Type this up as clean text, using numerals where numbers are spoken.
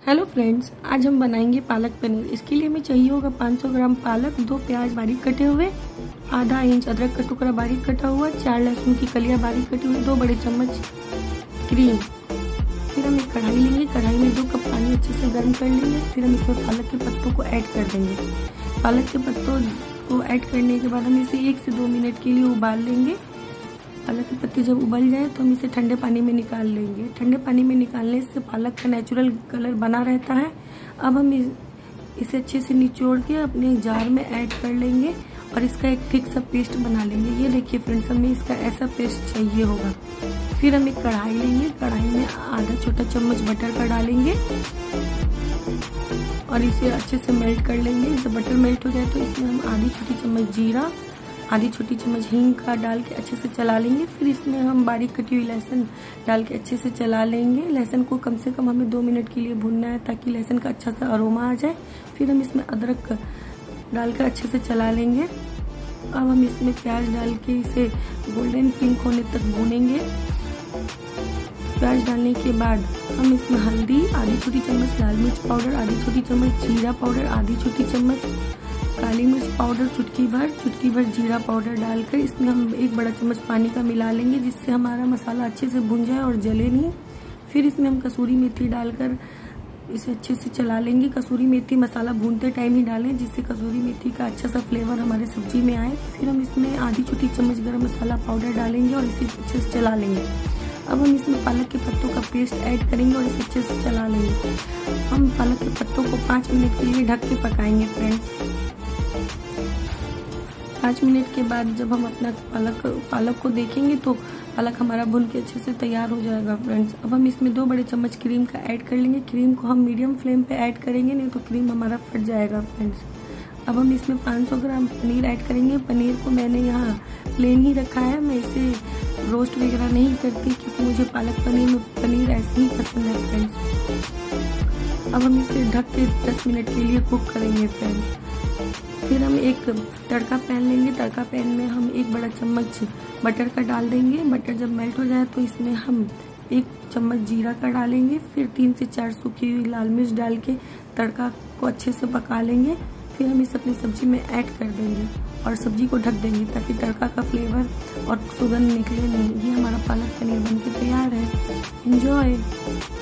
Hello friends, आज हम बनाएंगे पालक पनीर। इसके लिए हमें चाहिए होगा 500 ग्राम पालक, 2 प्याज बारीक कटे हुए, आधा इंच अदरक का टुकड़ा बारीक कटा हुआ, 4 लहसुन की कलियां बारीक कटी हुई, 2 बड़े चम्मच क्रीम। फिर हम एक कढ़ाई लेंगे, कढ़ाई में 2 कप पानी अच्छे से गर्म कर लेंगे। फिर हम इसमें पालक के पत्तों को ऐड कर देंगे। पालक के पत्तों को ऐड करने के बाद हम इसे 1 से 2 मिनट के लिए उबाल लेंगे। पालक के पत्ते जब उबल जाए तो हम इसे ठंडे पानी में निकाल लेंगे। ठंडे पानी में निकालने से पालक का नेचुरल कलर बना रहता है। अब हम इसे अच्छे से निचोड़ के अपने जार में ऐड कर लेंगे और इसका एक थिक सा पेस्ट बना लेंगे। ये देखिए फ्रेंड्स, हमें इसका ऐसा पेस्ट चाहिए होगा। फिर हम एक कढ़ाई लेंगे, कढ़ाई में आधा छोटा चम्मच बटर का डालेंगे और इसे अच्छे से मेल्ट कर लेंगे। जब बटर मेल्ट हो जाए तो इसमें हम आधी छोटी चम्मच जीरा, आधी छोटी चम्मच हींग का डाल के अच्छे से चला लेंगे। फिर इसमें हम बारीक कटी हुई लहसुन डाल के अच्छे से चला लेंगे। लहसुन को कम से कम हमें 2 मिनट के लिए भूनना है ताकि लहसुन का अच्छा सा अरोमा आ जाए। फिर हम इसमें अदरक डालकर अच्छे से चला लेंगे। अब हम इसमें प्याज डाल के इसे गोल्डन पिंक होने तक भूनेंगे। प्याज डालने के बाद हम इसमें हल्दी, आधी छोटी चम्मच लाल मिर्च पाउडर, आधी छोटी चम्मच जीरा पाउडर, आधी छोटी चम्मच काली मिर्च पाउडर, चुटकी भर जीरा पाउडर डालकर इसमें हम 1 बड़ा चम्मच पानी का मिला लेंगे, जिससे हमारा मसाला अच्छे से भुन जाए और जले नहीं। फिर इसमें हम कसूरी मेथी डालकर इसे अच्छे से चला लेंगे। कसूरी मेथी मसाला भूनते टाइम ही डालें, जिससे कसूरी मेथी का अच्छा सा फ्लेवर हमारे सब्जी में आए। फिर हम इसमें आधी छोटी चम्मच गरम मसाला पाउडर डालेंगे और इसे अच्छे से चला लेंगे। अब हम इसमें पालक के पत्तों का पेस्ट ऐड करेंगे और इसे अच्छे से चला लेंगे। हम पालक के पत्तों को 5 मिनट के लिए ढक के पकाएंगे फ्रेंड्स। 5 मिनट के बाद जब हम अपना पालक को देखेंगे तो पालक हमारा भुन के अच्छे से तैयार हो जाएगा फ्रेंड्स। अब हम इसमें 2 बड़े चम्मच क्रीम का ऐड कर लेंगे। क्रीम को हम मीडियम फ्लेम पे ऐड करेंगे, नहीं तो क्रीम हमारा फट जाएगा फ्रेंड्स। अब हम इसमें 500 ग्राम पनीर ऐड करेंगे। पनीर को मैंने यहाँ प्लेन ही रखा है, मैं इसे रोस्ट वगैरह नहीं करती क्योंकि मुझे पालक पनीर में पनीर ऐसे ही पसंद है फ्रेंड्स। अब हम इसे ढक के 10 मिनट के लिए कुक करेंगे फ्रेंड्स। फिर हम एक तड़का पैन लेंगे। तड़का पैन में हम 1 बड़ा चम्मच बटर का डाल देंगे। बटर जब मेल्ट हो जाए तो इसमें हम 1 चम्मच जीरा का डालेंगे। फिर 3 से 4 सूखी हुई लाल मिर्च डाल के तड़का को अच्छे से पका लेंगे। फिर हम इसे अपनी सब्जी में ऐड कर देंगे और सब्जी को ढक देंगे ताकि तड़का का फ्लेवर और सुगंध निकले नहीं। ये हमारा पालक पनीर बनके तैयार है। एंजॉय।